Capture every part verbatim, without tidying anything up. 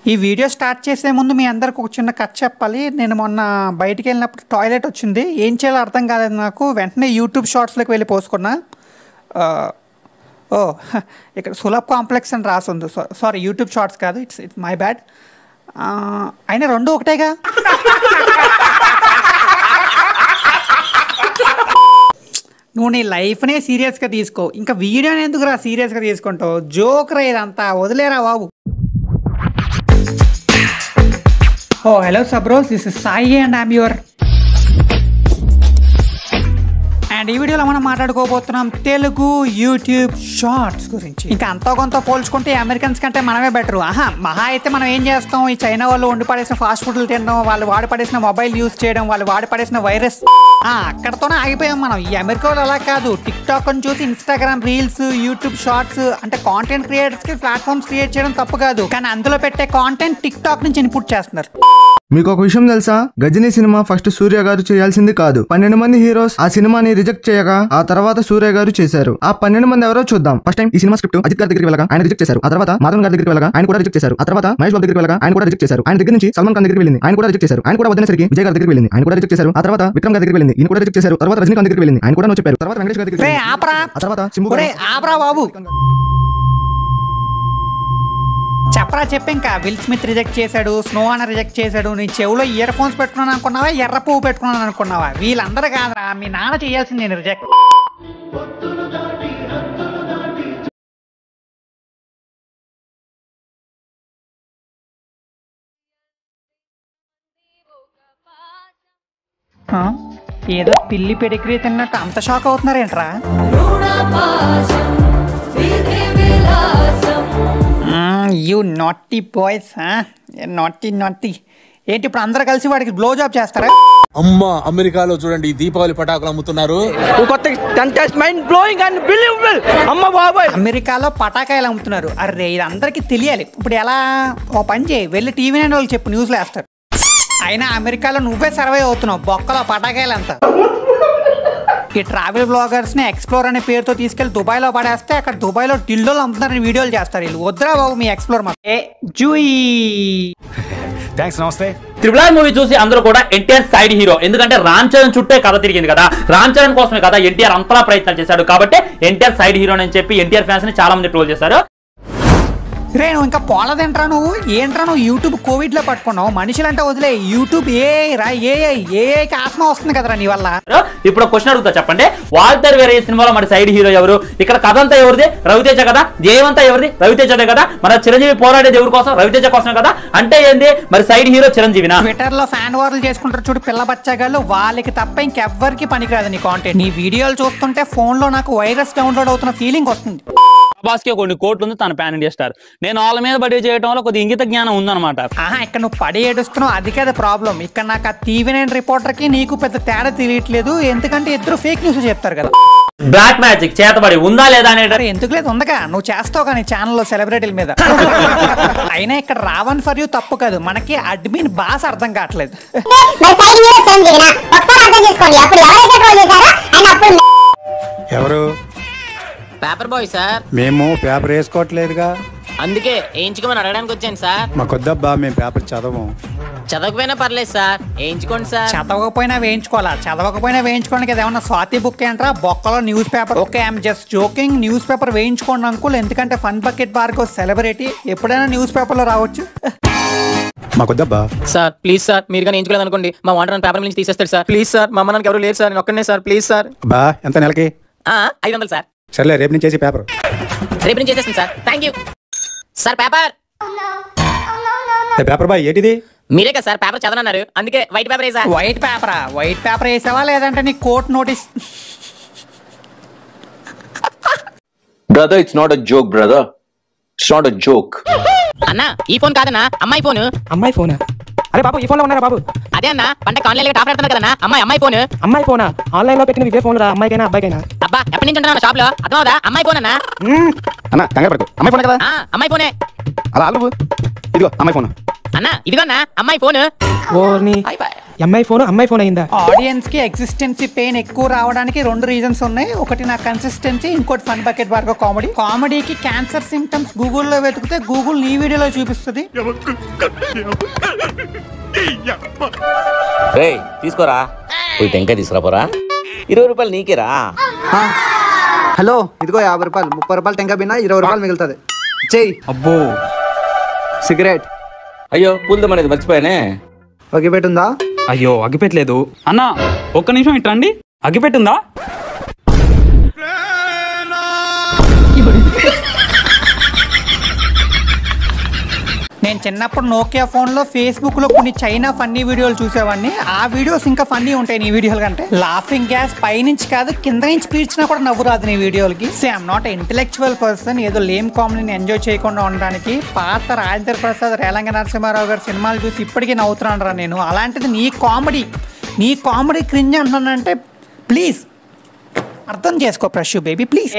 ఈ video start చేసే ముందు మీ అందరికి ఒక చిన్న కథ చెప్పాలి. నేను మొన్న బయటికి వెళ్ళినప్పుడు టాయిలెట్ వచ్చింది, ఏం చేయాలో అర్థం కాలేదు నాకు. వెంటనే యూట్యూబ్ షార్ట్స్లోకి వెళ్ళి పోసుకున్నా. ఓ ఇక్కడ సులభ్ కాంప్లెక్స్ అని రాసుంది, సారీ యూట్యూబ్ షార్ట్స్ కాదు, ఇట్స్ ఇట్స్ మై బ్యాడ్. అయినా రెండు ఒకటేగా. నువ్వు నీ లైఫ్నే సీరియస్గా తీసుకో, ఇంకా వీడియోని ఎందుకు రా సీరియస్గా తీసుకుంటావు? జోక్ రా ఇదంతా, వదిలేరా బాబు. Oh, hello Sabros, this is Sai and I'm your... and ఈ వీడియోలో మనం మాట్లాడుకోబోతున్నాం తెలుగు యూట్యూబ్ షార్ట్స్ గురించి. ఇంకా అంతో కొంత పోల్చుకుంటే అమెరికన్స్ కంటే మనమే బెటర్. ఆహా, మహా అయితే మనం ఏం చేస్తాం, ఈ చైనా వాళ్ళు వండి పడేసిన ఫాస్ట్ ఫుడ్లు తినడం, వాళ్ళు వాడి పడేసిన మొబైల్ యూజ్ చేయడం, వాళ్ళు వాడి పడేసిన వైరస్, అక్కడతోనే ఆగిపోయాం మనం. ఈ అమెరికాలో అలా కాదు, టిక్ టాక్ అని చూసి ఇన్స్టాగ్రామ్ రీల్స్, యూట్యూబ్ షార్ట్స్, అంటే కాంటెంట్ క్రియేటర్స్ కి ప్లాట్ఫామ్స్ క్రియేట్ చేయడం తప్పు కాదు, కానీ అందులో పెట్టే కాంటెంట్ టిక్ టాక్ నుంచి ఇన్పుట్ చేస్తున్నారు. మీకు ఒక విషయం తెలుసా, గజనీ సినిమా ఫస్ట్ సూర్య గారు చేయాల్సింది కాదు. పన్నెండు మంది హీరోస్ ఆ సినిమాని రిజెక్ట్ చేయగా ఆ తర్వాత సూర్య గారు చేశారు. ఆ పన్నెండు మంది ఎవరో చూద్దాం. ఫస్ట్ టైం ఈ సినిమా స్క్రిప్ట్ అజిత్ గారి దగ్గరికి వెళ్ళగా ఆయన రిజెక్ట్ చేశారు. ఆ తర్వాత మాధవన్ గారి దగ్గరికి వెళ్ళగా ఆయన కూడా రిజెక్ట్ చేశారు. ఆ తర్వాత మహేష్ బాబు దగ్గరికి వెళ్ళగా ఆయన కూడా రిజెక్ట్ చేశారు. ఆయన దగ్గర నుంచి సల్మాన్ ఖాన్ దగ్గరికి వెళ్ళింది, ఆయన కూడా రిజెక్ట్ చేశారు. ఆయన కూడా వదిలేసరికి విజయ్ గారి దగ్గరికి వెళ్ళింది, ఆయన కూడా రిజెక్ట్ చేశారు. ఆ తర్వాత విక్రమ్ గారి దగ్గరికి వెళ్ళింది, ఈయన కూడా రిజెక్ట్ చేశారు. తర్వాత రజనీకాంత్ దగ్గరికి వెళ్ళింది, ఆయన కూడా నో చెప్పారు. తర్వాత వెంకటేష్ గారి దగ్గరికి వెళ్ళింది, ఆ తర్వాత సింబు బాబు చెప్పరా చెప్పి. ఇంకా విల్ స్మిత్ రిజెక్ట్ చేశాడు, స్నో అన్న రిజెక్ట్ చేశాడు. నీ చెవులో ఇయర్ ఫోన్స్ పెట్టుకున్నాను అనుకున్నావా, ఎర్ర పువ్వు పెట్టుకున్నాను అనుకున్నావా? వీళ్ళందరూ కాదురా, మీ నాన్న చేయాల్సింది నేను రిజెక్ట్. ఏదో పిల్లి పెడిగ్రీ తిన్నట్టు అంత షాక్ అవుతున్నారేంట్రా? You naughty boys, naughty naughty. ఏంటి ఇప్పుడు అందరూ కలిసి వాడికి బ్లో జాబ్ చేస్తారా? అమ్మ అమెరికాలో చూడండి దీపావళి పటాకులు అమ్ముతున్నారు. అమెరికాలో పటాకాయలు అమ్ముతున్నారు. అరే ఇది అందరికి తెలియాలి. ఇప్పుడు ఎలా, ఓ పని చేయి, వెళ్ళి టీవీ నైన్ వాళ్ళు చెప్పు, న్యూస్లో వేస్తారు. అయినా అమెరికాలో నువ్వే సర్వే అవుతున్నావు, బొక్కలో పటాకాయలు అంతా. ఈ ట్రావెల్ బ్లాగర్స్ ని ఎక్స్ప్లోర్ అనే పేరుతో తీసుకెళ్లి దుబాయ్ లో పడేస్తే అక్కడ దుబాయ్ లో టిల్డోలు అమ్ముతున్నారని వీడియోలు చేస్తారు వీళ్ళు. వద్దురా బాబు మీ ఎక్స్ప్లోర్. నమస్తే. త్రిబుల్ ఆర్ మూవీ చూసి అందరూ కూడా ఎన్టీఆర్ సైడ్ హీరో, ఎందుకంటే రామ్ చరణ్ చుట్టే కథ తిరిగింది కదా, రామ్ చరణ్ కోసమే కదా ఎన్టీఆర్ అంతలా ప్రయత్నాలు చేశాడు, కాబట్టి ఎన్టీఆర్ సైడ్ హీరో అని చెప్పి ఎన్టీఆర్ ఫ్యాన్స్ ని చాలా మంది ట్రోల్ చేశారు. రే నువ్వు ఇంకా పోలదేంట్రా, నువ్వు ఏంట్రా నువ్వు యూట్యూబ్ కోవిడ్ లో పట్టుకున్నావు, మనుషులంటే వదిలే, యూట్యూబ్ ఏ రా ఏఐ ఏఐకి ఆత్మ వస్తుంది కదరా నీ వల్ల. ఇప్పుడు క్వశ్చన్ అడుగుతా, చెప్పండి, వాల్టర్ వేరే సినిమాలో మన సైడ్ హీరో ఎవరు? ఇక్కడ కథ అంతా ఎవరిది? రవితేజ కదా. జయవంతా ఎవరిది? రవితేజదే కదా. మన చిరంజీవి పోరాడేది ఎవరి కోసం? రవితేజ కోసమే కదా. అంటే ఏంది మరి సైడ్ హీరో చిరంజీవినా? ట్విట్టర్ లో ఫ్యాన్ వార్లు చేసుకుంటారు చూడు పిల్ల బచ్చగాళ్ళు, వాళ్ళకి తప్ప ఇంకెవ్వరికి పనికిరాదు నీ కాంటెంట్. నీ వీడియోలు చూస్తుంటే ఫోన్ లో నాకు వైరస్ డౌన్లోడ్ అవుతున్న ఫీలింగ్ వస్తుంది. బాస్కి కొన్ని కోట్లు ఉంది, తన ప్యాన్ ఇండియా స్టార్. నేను వాళ్ళ మీద పడి చేయడంలో కొద్దిగా ఇంగిత జ్ఞానం ఉందన్నమాట. ఆహా, ఇక్కడ నువ్వు పడి ఏడుస్తున్నావు, అది కదా ప్రాబ్లం. ఇక్కడ నాకు ఆ టీవీ నైన్ రిపోర్టర్ కి నీకు పెద్ద తేడా తెలియట్లేదు, ఎందుకంటే ఇద్దరు ఫేక్ న్యూస్ చెప్తారు కదా. బ్లాక్ మ్యాజిక్ చేతబడి ఉందా లేదా అనేది ఎందుకు లేదు, ఉందగా, నువ్వు చేస్తావు కానీ ఛానల్లో సెలబ్రిటీల మీద. అయినా ఇక్కడ రావణ్ ఫర్ యూ తప్పు కాదు, మనకి అడ్మిన్ బాస్ అర్థం కావట్లేదు. ఎవరు? Paper boy sir. మేము పేపర్ వేసుకోవట్లేదుగా, అందుకే వేయించుకోమని అడగడానికి వచ్చాను సార్. మాకొద్దబ్బా, మేము పేపర్ చదవము. చదవకపోయినా పర్లేదు సార్, వేయించుకోండి సార్. చదవకపోయినా వేయించుకోవాలా? చదవకపోయినా వేయించుకోవడానికి ఏమన్నా స్వాతి బుక్ ఏంట్రా, బొక్కలో newspaper. Okay I'm just joking, newspaper వేయించుకోండి అంకుల్, ఎందుకంటే ఫన్ బకెట్ బార్గో సెలబ్రిటీ ఎప్పుడైనా న్యూస్ పేపర్ లో రావచ్చు. మాకొద్దబ్బా సార్, ప్లీజ్ సార్, మీరు కానీ వేయించుకోలేదు అనుకోండి మా వాటర్ పేపర్ నుంచి తీసేస్తారు సార్. ప్లీజ్ సార్, మా అమ్మ ఎవరు లేరు సార్, నేను ఒక్కనే సార్, ప్లీజ్ సార్. బా ఎంత నెలకి? ఐదు వందలు సార్. సర్లే రేపు నుంచి చేసి పేపర్. రేపు నుంచి చేసేస్తాను sir, thank you sir. Paper paper boy ఏంటిది? మీరే కదా సార్ పేపర్ చదవన్నారు, అందుకే వైట్ పేపర్ వేసా. వైట్ పేపరా? వైట్ పేపర్ వేసావా లేదంటే నీ court notice? Brother, it's not a joke, brother. It's not a joke. అన్నా ఈ ఫోన్ కాదన్నా, అమ్మాయి ఫోన్. అమ్మాయి ఫోనా? అరే బాబు ఈ ఫోన్ లో ఉన్నారా బాబు? అదే అన్న పంట ఆన్లైన్ లో టాప్ పెడుతున్నారు కదా అమ్మాయి అమ్మాయి ఫోన్. అమ్మాయి ఫోనా? ఆన్లైన్ లో పెట్టిన ఇదే ఫోన్ రా, అమ్మాయికైనా అబ్బాయికైనా? అబ్బా ఎప్పటి నుంచి ఉంటున్నా షాప్ లో, అర్థమవుదా? అమ్మాయి ఫోన్ అన్నా. అన్న కంగారు పడకు, అమ్మాయి ఫోన్ కదా. అమ్మాయి ఫోనే. అలా అలువు, ఇదిగో అమ్మాయి ఫోన్. అన్న ఇదిగో అన్న అమ్మాయి ఫోన్. ఓర్ని అమ్మాయి ఫోన్ అమ్మాయి ఫోన్ అయిందా? ఆడియన్స్ కి ఎగ్జిస్టెన్సీ పెయిన్ ఎక్కువ రావడానికి రెండు రీజన్స్ ఉన్నాయి. ఒకటి నా కన్సిస్టెన్సీ, ఇంకోటి ఫన్ బకెట్ బార్గో కామెడీ. కామెడీకి క్యాన్సర్ సిమ్టమ్స్ గూగుల్లో వెతికితే గూగుల్ నీ వీడియోలో చూపిస్తుంది. తీసుకోరా పోయి టెంకాయ తీసుకురాపోరా. ఇరవై రూపాయలు నీకేరా. హలో, ఇదిగో యాభై రూపాయలు, ముప్పై రూపాయలు టెంకా బిన్నా ఇరవై రూపాయలు మిగులుతుంది. చెయ్యి. అబ్బో సిగరెట్. అయ్యో పూలదం అనేది మర్చిపోయానే. అగ్గిపెట్టుందా? అయ్యో అగ్గిపెట్టలేదు అన్నా. ఒక్క నిమిషం ఇట్రండి, అగ్గిపెట్టుందా? నేను చిన్నప్పుడు నోకియా ఫోన్లో ఫేస్బుక్లో కొన్ని చైనా ఫన్నీ వీడియోలు చూసేవాడిని. ఆ వీడియోస్ ఇంకా ఫన్నీ ఉంటాయి నీ వీడియోల కంటే. లాఫింగ్ గ్యాస్ పైనుంచి కాదు కింద నుంచి పీల్చినా కూడా నవ్వు రాదు నీ వీడియోలకి. Say I'm not intellectual person. ఏదో లేమ్ కామెడీని ఎంజాయ్ చేయకుండా ఉండడానికి పాత రాజేంద్ర ప్రసాద్, రేలంగ నరసింహారావు గారి సినిమాలు చూసి ఇప్పటికీ నవ్వుతున్నాను రా నేను. అలాంటిది నీ కామెడీ నీ కామెడీ క్రింజ్ అంటున్నానంటే ప్లీజ్ అర్థం చేసుకో ప్రశు బేబీ ప్లీజ్.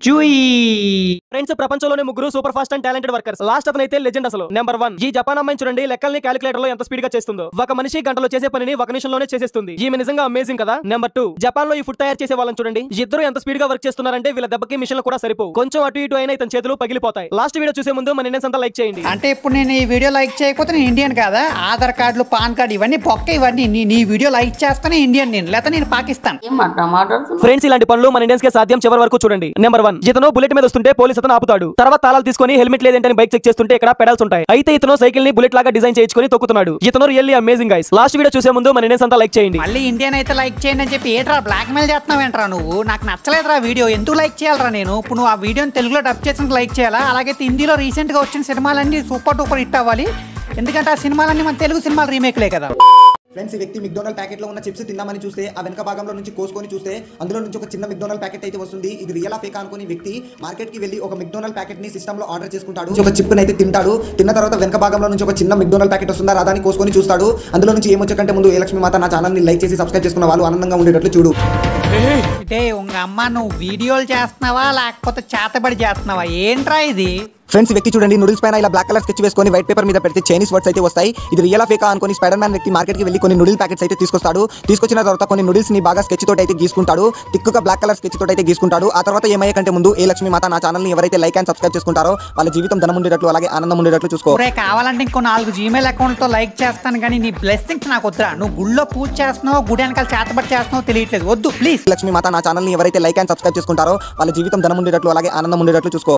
ఫ్రెండ్స్, ప్రపంచంలోనే ముగ్గురు super fast and talented workers. Last అతను అయితే లెజెండ్ అసలు. నెంబర్ వన్, ఈ జపాన్ అమ్మాయిని చూడండి. లెక్కల్ని క్యాలిక్యులేటర్ లో ఎంత స్పీడ్ గా చేస్తుందో. ఒక మనిషి గంటలో చేసే పనిని ఒక నిమిషంలోనే చేసేస్తుంది. ఈమె నిజంగా అమేజింగ్ కదా. నెంబర్ టూ, జపాన్ లో ఈ ఫుడ్ తయారు చేసే వాళ్ళని చూడండి. ఇద్దరు ఎంత స్పీడ్ గా వర్క్ చేస్తున్నారంటే వీళ్ళ దెబ్బకి మిషన్లు కూడా సరిపోవు. కొంచెం అటు ఇటు అయినా ఇతని చేతులు పగిలిపోతాయి. లాస్ట్ వీడియో చూసే ముందు మన ఇండియన్స్ అంతా లైక్ చేయండి. అంటే ఇప్పుడు నేను ఈ వీడియో లైక్ చేయకపోతే నేను ఇండియన్ కాదా? ఆధార్ కార్డులు, పాన్ కార్డు ఇవన్నీ బొక్క. ఇవన్నీ నీ వీడియో లైక్ చేస్తానే ఇండియన్ నేను, లేకపోతే నేను పాకిస్తాన్. ఫ్రెండ్స్, ఇలాంటి పనులు మన ఇండియన్స్ కి సాధ్యం. చివరి వరకు చూడండి. నెంబర్ వన్, ఇతను బుల్లెట్ మీద వస్తుంటే పోలీస్ అతను ఆపుతాడు. తర్వాత తాళాలు తీసుకొని హెల్మెట్ లేదంటే బైక్ చెక్ చేస్తుంటే ఇక్కడ పెడల్స్ ఉంటాయి. అయితే ఇతను సైకిల్ ని బుల్లెట్ లాగా డిజైన్ చేయించుకొని తొక్కుతున్నాడు. ఇతను really amazing guys. Last video చూసే ముందు మన ఇండియన్స్ అంతా లైక్ చేయండి. మళ్ళీ ఇండియన్ అయితే లైక్ చేయండి అని చెప్పి ఏట్రా బ్లాక్ మెయిల్ చేస్తున్నావు ఏంట్రా నువ్వు? నాకు నచ్చలేదురా వీడియో. ఎందుకు లైక్ చేయాలరా నేను? ఇప్పుడు నువ్వు ఆ వీడియోని తెలుగులో డబ్ చేసినందుకు లైక్ చేయాలా? అలాగే హిందీలో రీసెంట్ గా వచ్చిన సినిమాలన్నీ సూపర్ డూపర్ హిట్ అవ్వాలి. ఎందుకంటే ఆ సినిమాలన్నీ మన తెలుగు సినిమాలు రీమేక్లే కదా. ఫ్రెండ్స్, ఈ వ్యక్తి మెక్డొనాల్డ్ ప్యాకెట్ లో ఉన్న చిప్స్ తిందామని చూస్తే ఆ వెనక భాగంలో నుంచి కోసుకొని చూస్తే అందులో నుంచి ఒక చిన్న మెక్డొనాల్డ్ ప్యాకెట్ అయితే వస్తుంది. ఇది రియల్ ఫేక్ అనుకుని వ్యక్తి మార్కెట్ కి వెళ్ళి ఒక మెక్డొనాల్డ్ ప్యాకెట్ ని సిస్టమ్ లో ఆర్డర్ చేసుకుంటాడు. ఒక చిప్ అయితే తింటాడు. తిన్న తర్వాత వెనక భాగంలో నుంచి ఒక చిన్న మెక్డొనాల్డ్ ప్యాకెట్ వస్తుందా రాదాన్ని కోసుకొని చూస్తాడు. అందులో నుంచి ఏమొచ్చకంటే ముందు ఏ లక్ష్మి మాత నా ఛానల్ ని లైక్ చేసి సబ్స్క్రైబ్ చేసుకున్న వాళ్ళు ఆనందంగా ఉండేటట్లు చూడు. అంటే ఉంగ అమ్మ, నువ్వు వీడియోలు చేస్తున్నావా లేకపోతే చేతబడి చేస్తున్నావా? ఏంట్రా ఇది? ఫ్రెండ్స్, వ్యక్తి చూడండి, నూడిల్స్ పైన ఇలా బ్లాక్ కలర్ స్కెచ్ వేసుకొని వైట్ పేపర్ మీద పెడితే చైనీస్ వర్డ్స్ అయితే వస్తాయి. ఇది రియల్ ఫేకా అనుకుని స్పైడర్ మ్యాన్ వ్యక్తి మార్కెట్ కి వెళ్ళి కొన్ని నూడిల్ ప్యాకెట్స్ అయితే తీసుకొస్తాడు. తీసుకొచ్చిన తర్వాత కొన్ని నూడిల్స్ ని బాగా స్కెచ్ తోటి అయితే గీసుకుంటాడు. తిక్కుగా బ్లాక్ కలర్ స్కెచ్ తోటి అయితే గీసుకుంటాడు. ఆ తర్వాత ఏమయ్యే కంటే ముందు ఏ లక్ష్మి మాత నా ఛానల్ ని ఎవరైతే లైక్ అండ్ సబ్స్క్రైబ్ చేసుకుంటారో వాళ్ళ జీవితం ధనం ఉండేటట్లు అలాగే ఆనందం ఉండేటట్లు చూసుకో. కావాలంటే ఇంకో నాలుగు జీమెయిల్ అకౌంట్ తో లైక్ చేస్తాను కానీ నీ బ్లెస్సింగ్స్ నాకు వద్దురా. నువ్వు గుళ్ళో పూజ చేస్తున్నావు, గుడి వెనకాల చేతబడి చేస్తున్నావు తెలియట్లేదు. వద్దు ప్లీజ్. లక్ష్మి మాత నా ఛానల్ ని ఎవరైతే లైక్ అండ్ సబ్స్క్రైబ్ చేసుకుంటారో వాళ్ళ జీవితం ధనం ఉండేటట్లు అలాగే ఆనందం ఉండేటట్లు చూసుకో.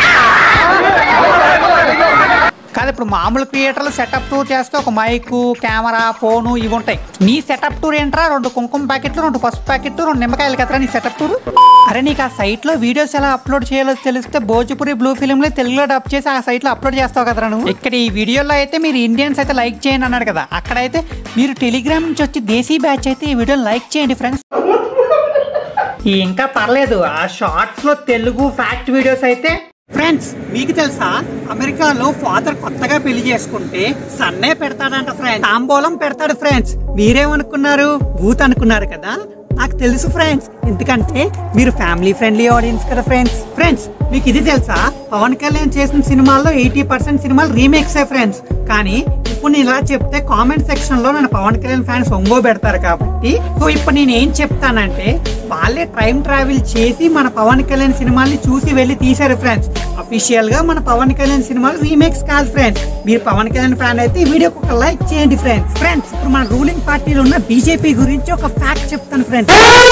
కాదు, ఇప్పుడు మామూలు క్రియేటర్లు సెటప్ టూర్ చేస్తే ఒక మైక్, కెమెరా, ఫోను ఇవి ఉంటాయి. నీ సెటప్ టూర్ ఏంట్రా? రెండు కుంకుమ ప్యాకెట్లు, రెండు పసుపు ప్యాకెట్లు, రెండు నిమ్మకాయలు కదరా నీ సెటప్ టూర్. అరే నీకు ఆ సైట్ లో వీడియోస్ ఎలా అప్లోడ్ చేయాలో తెలిస్తే భోజ్పురి బ్లూ ఫిల్మ్ లో తెలుగులో డబ్ చేసి ఆ సైట్ లో అప్లోడ్ చేస్తావు కదరా నువ్వు. ఇక్కడ ఈ వీడియోలో అయితే మీరు ఇండియన్స్ అయితే లైక్ చేయండి అన్నాడు కదా. అక్కడైతే మీరు టెలిగ్రామ్ నుంచి వచ్చి దేశీ బ్యాచ్ అయితే ఈ వీడియోని లైక్ చేయండి ఫ్రెండ్స్. ఇంకా పర్లేదు, ఆ షార్ట్స్ లో తెలుగు ఫ్యాక్ట్ వీడియోస్ అయితే. ఫ్రెండ్స్, మీకు తెలుసా అమెరికాలో ఫాదర్ కొత్తగా పెళ్లి చేసుకుంటే సన్నే పెడతాడంట ఫ్రెండ్స్. తాంబూలం పెడతాడు ఫ్రెండ్స్. మీరేమనుకున్నారు? బూత్ అనుకున్నారు కదా. నాకు తెలుసు ఫ్రెండ్స్, ఎందుకంటే మీరు ఫ్యామిలీ ఫ్రెండ్లీ ఆడియన్స్ కదా ఫ్రెండ్స్. ఫ్రెండ్స్, మీకు ఇది తెలుసా? పవన్ కళ్యాణ్ చేసిన సినిమాల్లో ఎయిటీ పర్సెంట్ సినిమాలు రీమేక్స్ ఫ్రెండ్స్. కానీ ఇప్పుడు నేను ఇలా చెప్తే కామెంట్ సెక్షన్ లో నన్ను పవన్ కళ్యాణ్ ఫ్యాన్స్ ఒంగో పెడతారు కాబట్టి సో ఇప్పుడు నేను ఏం చెప్తానంటే వాళ్ళే టైం ట్రావెల్ చేసి మన పవన్ కళ్యాణ్ సినిమాల్ని చూసి వెళ్ళి తీశారు ఫ్రెండ్స్. అఫీషియల్ గా మన పవన్ కళ్యాణ్ సినిమాలు రీమేక్స్ కాదు ఫ్రెండ్స్. మీరు పవన్ కళ్యాణ్ ఫ్యాన్ అయితే ఈ వీడియోకి ఒక లైక్ చేయండి ఫ్రెండ్స్. ఫ్రెండ్స్, ఇప్పుడు మన రూలింగ్ పార్టీలో ఉన్న బీజేపీ గురించి ఒక ఫ్యాక్ట్ చెప్తాను ఫ్రెండ్స్.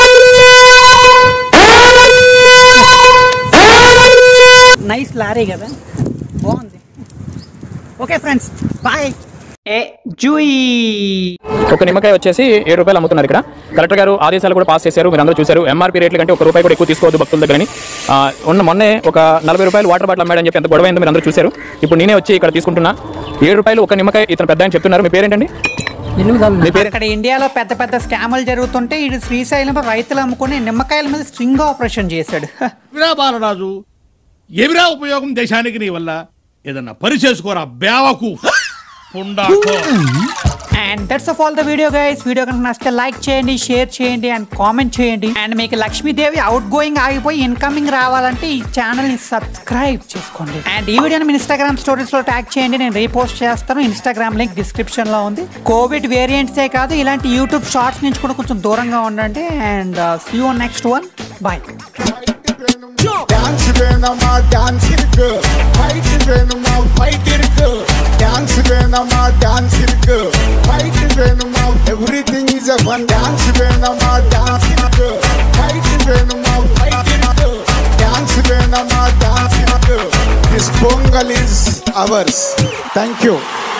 నైస్ లారీ కదా, బాగుంది. Okay friends, bye. ఏ జూయి ఒక నిమ్మకాయ వచ్చేసి ఏడు రూపాయలు అమ్ముతున్నారు. ఇక్కడ కలెక్టర్ గారు ఆదేశాలు కూడా పాస్ చేశారు, మీరు అందరూ చూశారు. ఎంఆర్పీ రేట్ల కంటే ఒక రూపాయి కూడా ఎక్కువ తీసుకోవద్దు భక్తుల దగ్గరని. ఉన్న మొన్నే ఒక నలభై రూపాయలు వాటర్ బాటిల్ అమ్మాడని చెప్పి ఎంత గొడవ అయిందో మీరు అందరూ చూశారు. ఇప్పుడు నేనే వచ్చి ఇక్కడ తీసుకుంటున్నా. ఏడు రూపాయలు ఒక నిమ్మకాయ ఇతను పెద్ద అని చెప్తున్నారు. మీ పేరేంటండి? ఇక్కడ ఇండియాలో పెద్ద పెద్ద స్కాములు జరుగుతుంటే ఇది శ్రీశైలంలో రైతులు అమ్ముకుని నిమ్మకాయల మీద స్ట్రింగ్ ఆపరేషన్ చేశాడు. బాలరాజు, ఎవిరా ఉపయోగం దేశానికి నీ వల్ల? ఏదన్నా పని చేసుకోరా బేవకు. And that's of all the video guys. Video కనుక నచ్చితే లైక్ చేయండి, షేర్ చేయండి అండ్ కామెంట్ చేయండి. అండ్ మీకు లక్ష్మీదేవి అవుట్ గోయింగ్ ఆగిపోయి ఇన్కమింగ్ రావాలంటే ఈ ఛానల్ ని సబ్స్క్రైబ్ చేసుకోండి. అండ్ ఈ వీడియోని మీ ఇన్స్టాగ్రామ్ స్టోరీస్ లో ట్యాగ్ చేయండి, నేను రీపోస్ట్ చేస్తాను. ఇన్స్టాగ్రామ్ లింక్ డిస్క్రిప్షన్ లో ఉంది. కోవిడ్ వేరియంట్సే కాదు, ఇలాంటి యూట్యూబ్ షార్ట్స్ నుంచి కూడా కొంచెం దూరంగా ఉండండి. And see you next one. Bye. Dance வேணுமா டான்ஸ் இருக்கு, ஃபைட் வேணுமா ஃபைட் இருக்கு. டான்ஸ் வேணுமா டான்ஸ் இருக்கு, ஃபைட் வேணுமா everything is a fun. Dance வேணுமா டான்ஸ் இருக்கு, ஃபைட் வேணுமா ஃபைட் இருக்கு. டான்ஸ் வேணுமா டான்ஸ் இருக்கு. This Pongal is ours. Thank you.